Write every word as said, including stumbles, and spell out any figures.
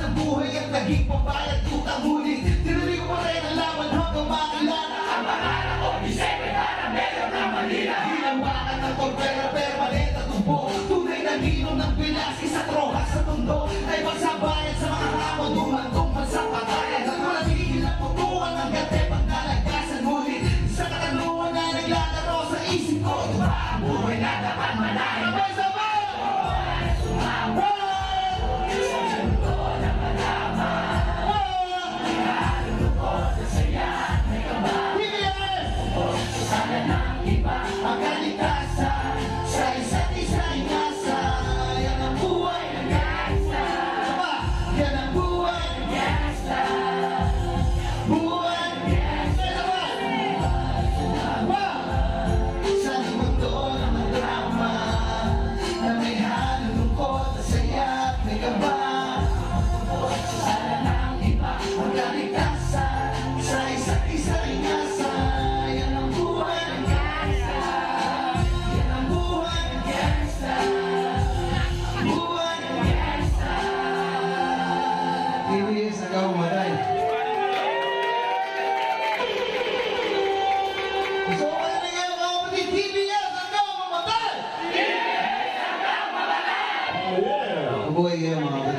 ng buhay at naging pambayad utang huli. Tinuli ko pa rin ang laban hanggang makilala ang pangalan ko, Giuseppe Caramelo ng Manila. Hinawakan ng torpera, permanent at tubo. Tunay na ninong ng Velasquez sa troha sa mundo. Ay pagsabayan sa mga hamon, dumantong man sa patayan. At walang hihil ang putukan ng gante pag nalagkasan huli. Sa katanungan na naglalaro sa isip ko, ito ba ang buhay na dapat manahin? Sabay-sabay! Boy, yeah, mga